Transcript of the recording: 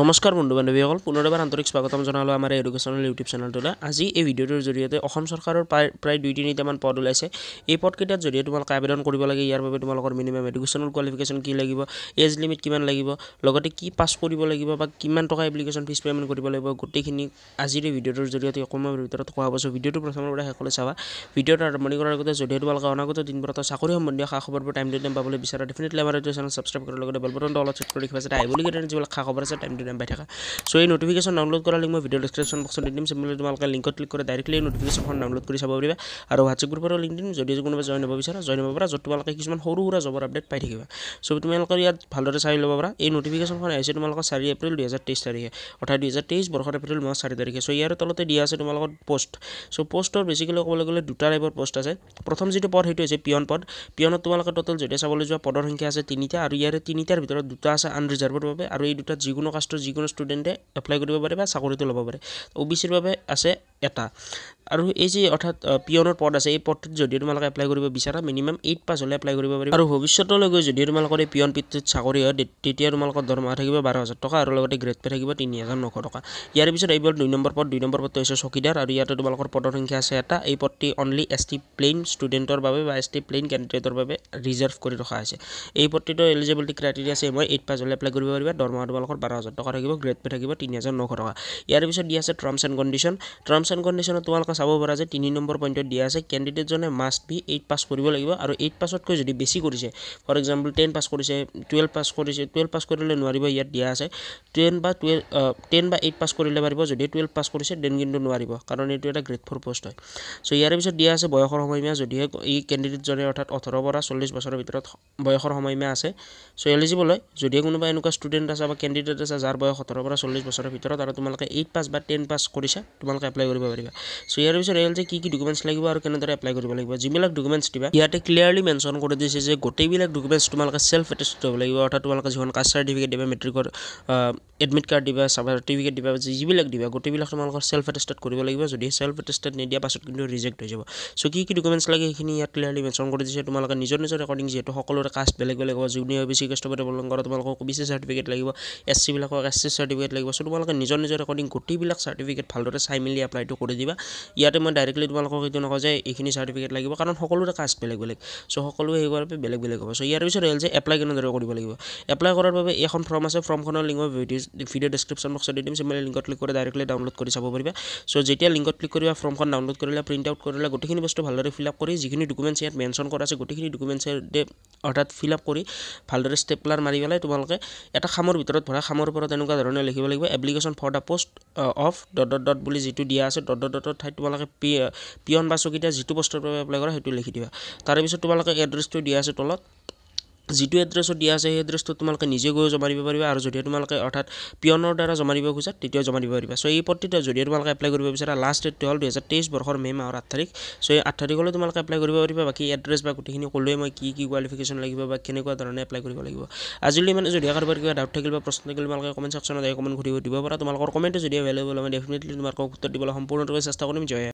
নমস্কাৰ বন্ধু বান্ধৱীসকল পুনৰবাৰ আন্তৰিক স্বাগতম জনালোঁ আমাৰ এডুকেশ্যনেল ইউটিউব চেনেলটোলৈ। আজি এই ভিডিঅ'টোৰ জৰিয়তে অসম চৰকাৰৰ প্ৰায় 2-3টামান পদ ওলাইছে। এই পদকেইটাত যদি তোমালোকে আবেদন কৰিব লাগে, ইয়াৰ বাবে তোমালোকৰ মিনিমাম এডুকেশ্যনেল কোৱালিফিকেশ্যন কি লাগিব, এজ লিমিট কিমান লাগিব, লগতে কি পাছ কৰিব লাগিব বা কিমান টকা এপ্লিকেশ্যন ফিজ পে'মেণ্ট কৰিব লাগিব, গোটেইখিনি আজিৰ এই ভিডিঅ'টোৰ জৰিয়তে অকণমান ভিতৰত কোৱা হ'ব। ভিডিঅ'টো প্ৰথমৰ পৰা শেষলৈ চাবা। ভিডিঅ'টো আৰম্ভণি কৰাৰ আগতে যদি তোমালোকে অনাগত দিনবোৰত চাকৰি সম্বন্ধীয় খা খবৰবোৰ টাইম টু টাইম পাবলৈ বিচাৰা, ডেফিনেটলি আমাৰ এইটো চেনেল ছাবস্ক্ৰাইব কৰাৰ লগতে বেল বাটনটো অলপ চেক কৰি ৰাখিবা যাতে আহিবলগীয়া যিবিলাক খা খবৰ আছে টাইম টু টাইম পাই থাকা। সো এই নোটিফিকেশ্যন ডাউনলোড কৰাৰ লিংক মই ভিডিঅ' ডেছক্ৰিপশ্যন বক্সত দি দিম। চিম্পলি তোমালোকে লিংকত ক্লিক কৰি ডাইৰেক্টলি এই নোটিফিকেশ্যনখন ডাউনলোড কৰি চাব পাৰিবা। আৰু হোৱাটছএপ গ্ৰুপৰো লিংক দিম, যদি কোনোবা জইন হ'ব বিচাৰা জইন হ'ব পাৰা, য'ত তোমালোকে কিছুমান সৰু সুৰা জবৰ আপডেট পাই থাকিবা। সো তোমালোকৰ ইয়াত ভালদৰে চাই ল'ব পাৰা। এই নোটিফিকেশ্যনখন আহিছে তোমালোকৰ 4 এপ্ৰিল 2023 তাৰিখে, অৰ্থাৎ 2023 বৰ্ষৰ এপ্ৰিল মাহৰ 4 তাৰিখে। সো ইয়াৰ তলতে দিয়া আছে তোমালোকৰ পোষ্ট। সো পোষ্টৰ বেছিকেলি ক'বলৈ গ'লে দুটা টাইপৰ পোষ্ট আছে। প্ৰথম যিটো পদ সেইটো হৈছে পিয়ন পদ। পিয়নত তোমালোকে টোটেল যদি চাবলৈ যোৱা পদৰ সংখ্যা আছে 3টা, আৰু ইয়াৰে 3টাৰ ভিতৰত 2টা আছে আনৰিজাৰ্ভৰ বাবে, আৰু এই দুটাত যিকোনো কাষ্টৰ যিকোনো ষ্টুডেণ্টে এপ্লাই কৰিব পাৰে বা চাকৰিটো ল'ব পাৰে। OBCৰ বাবে আছে এটা। আৰু এই যে অৰ্থাৎ পিয়নৰ পদ আছে, এই পদটোত যদি তোমালোকে এপ্লাই কৰিব বিচাৰা মিনিমাম 8 পাছ হ'লে এপ্লাই কৰিব পাৰিবা। আৰু ভৱিষ্যতলৈ গৈ যদি তোমালোকৰ এই পিয়ন পদটোত চাকৰি হয়, তেতিয়া তোমালোকৰ দৰমহা থাকিব 12,000 টকা, আৰু লগতে গ্ৰেড পে থাকিব 3,900 টকা। ইয়াৰ পিছত এইবাৰ 2 নম্বৰ পদটো হৈছে চকীদাৰ, আৰু ইয়াতে তোমালোকৰ পদৰ সংখ্যা আছে এটা। এই পদটি অনলি ST প্লেইন ষ্টুডেণ্টৰ বাবে বা ST প্লেইন কেণ্ডিডেটৰ বাবে ৰিজাৰ্ভ কৰি ৰখা হৈছে। এই পদটিতো এলিজিবিলিটি ক্ৰাইটেৰিয়া আছে, মই 8 পাছ হ'লে এপ্লাই কৰিব পাৰিবা। দৰমহা তোমালোকৰ 12,000 টকা থাকিব, গ্ৰেড পে থাকিব 3,900 টকা। ইয়াৰ পিছত দিয়া আছে terms and condition. Terms and কণ্ডিশ্যনত তোমালোকে চাব পাৰা যে 3 নম্বৰ পইণ্টত দিয়া আছে কেণ্ডিডেটজনে মাষ্ট বি 8 পাছ কৰিব লাগিব, আৰু 8 পাছতকৈ যদি বেছি কৰিছে, ফৰ এক্সাম্পল 10 পাছ কৰিছে, 12 পাছ কৰিছে, 12 পাছ কৰিলে নোৱাৰিব। ইয়াত দিয়া আছে 10 বা 8 পাছ কৰিলে পাৰিব, যদি 12 পাছ কৰিছে দেন কিন্তু নোৱাৰিব, কাৰণ এইটো এটা গ্ৰেড 4 পোষ্ট হয়। চ' ইয়াৰ পিছত দিয়া আছে বয়সৰ সময়সীমা, যদিহে এই কেণ্ডিডেটজনে অৰ্থাৎ 18 পৰা 40 বছৰৰ ভিতৰত বয়সৰ সময়সীমা আছে, চ' এলিজিবল হয়। যদিহে কোনোবা এনেকুৱা ষ্টুডেণ্ট আছে বা কেণ্ডিডেট আছে যাৰ বয়স 18 পৰা 40 বছৰৰ ভিতৰত, আৰু তোমালোকে 8 পাছ বা 10 পাছ কৰিছা, তোমালোকে এপ্লাই কৰিব পাৰিবা। চ' ইয়াৰ পিছত আহিল যে কি ডকুমেণ্টছ লাগিব আৰু কেনেদৰে এপ্লাই কৰিব লাগিব। যিবিলাক ডকুমেণ্টছ দিবা ইয়াতে ক্লিয়াৰলি মেনশ্যন কৰি দিছে যে গোটেইবিলাক ডকুমেণ্টছ তোমালোকে চেল্ফ এটেষ্টেড হ'ব লাগিব, অৰ্থাৎ তোমালোকে যিখন কাষ্ট চাৰ্টিফিকেট দিবা, মেট্ৰিকৰ এডমিট কাৰ্ড দিবা, চাৰ্টিফিকেট দিবা, যিবিলাক দিবা গোটেইবিলাক তোমালোকৰ চেল্ফ এটেষ্টেড কৰিব লাগিব। যদি চেল্ফ এটেষ্টেড নিদিয়া পাছত কিন্তু ৰিজেক্ট হৈ যাব। চ' কি ডকুমেণ্টছ লাগে সেইখিনি ইয়াত ক্লিয়াৰলি মেনশ্যন কৰি দিছে। তোমালোকে নিজৰ ৰেকৰ্ডিং, যিহেতু সকলোৰে কাষ্ট বেলেগ বেলেগ হ'ব, যোনে OBC কাষ্টৰ পৰা বিলং কৰা তোমালোকক OBC চাৰ্টিফিকেট লাগিব, SC বিলাকক SC চাৰ্টিফিকেট লাগিব। চ' তোমালোকে নিজৰ ৰেকৰ্ডিং গোটেইবিলাক চাৰ্টিফিকেট ভালদৰে চাই মেলি এপ্লাইটো কৰি দিবা। ইয়াতে মই ডাইৰেক্টলি তোমালোকক এইটো নকওঁ যে এইখিনি চাৰ্টিফিকেট লাগিব, কাৰণ সকলোৰে কাষ্ট বেলেগ বেলেগ। চ' সকলোৱে সেই কৰাৰ বেলেগ বেলেগ হ'ব। চ' ইয়াৰ পিছত হ'ল যে এপ্লাই কেনেদৰে কৰিব লাগিব। এপ্লাই কৰাৰ বাবে এখন ফৰ্ম আছে, ফৰ্মখনৰ লিংক মই ভিডিঅ' ডেছক্ৰিপশ্যন বক্সত দি দিম। চিম্পলি লিংকত ক্লিক কৰি ডাইৰেক্টলি ডাউনলোড কৰি চাব পাৰিবা। চ' যেতিয়া লিংকত ক্লিক কৰিবা, ফৰ্মখন ডাউনলোড কৰিলে, প্ৰিণ্ট আউট কৰিলে, গোটেইখিনি বস্তু ভালদৰে ফিল আপ কৰি যিখিনি ডকুমেণ্টছ ইয়াত মেনশ্যন কৰা আছে গোটেইখিনি ডকুমেণ্টছে অৰ্থাৎ ফিল আপ কৰি ভালদৰে ষ্টেপলাৰ মাৰি পেলাই তোমালোকে এটা খামৰ ভিতৰত ভৰা, খামৰ ওপৰত তেনেকুৱা ধৰণে লিখিব লাগিব application for the post of ... বুলি যিটো দিয়া আছে, ডটৰ ঠাইত তোমালোকে পিয়ন বা চকীদাৰ যিটো পোষ্টৰ বাবে এপ্লাই কৰা সেইটো লিখি দিবা। তাৰেপিছত তোমালোকে এড্ৰেছটো দিয়া আছে তলত, যিটো এড্ৰেছত দিয়া আছে সেই এড্ৰেছটো তোমালোকে নিজে গৈ জমা দিব পাৰিবা, আৰু যদি তোমালোকে অৰ্থাৎ পিয়নৰ দ্বাৰা জমা দিব খোজা তেতিয়াও জমা দিব পাৰিবা। চ' এই পদটিতে যদি তোমালোকে এপ্লাই কৰিব বিচাৰা, লাষ্ট ডেটটো হ'ল 2023 বৰ্ষৰ মে' মাহৰ 8 তাৰিখ। চ' এই 8 তাৰিখলৈ তোমালোকে এপ্লাই কৰিব পাৰিবা। বাকী এড্ৰেছ বা গোটেইখিনি ক'লোৱে মই কি কোৱালিফিকেশ্যন লাগিব বা কেনেকুৱা ধৰণে এপ্লাই কৰিব লাগিব। আজিলৈ মানে যদি কাৰোবাৰ কিবা ডাউট থাকিল বা প্ৰশ্ন থাকিল, তোমালোকে কমেণ্ট ছেকশ্যনত কমেণ্ট কৰিব দিব পাৰা। তোমালোকৰ কমেণ্টটো যদি এভেইলেবল হয়, মই ডেফিনেটলি তোমালোকক উত্তৰ দিবলৈ সম্পূৰ্ণৰূপে চেষ্টা কৰিম। জয় হিন্দ।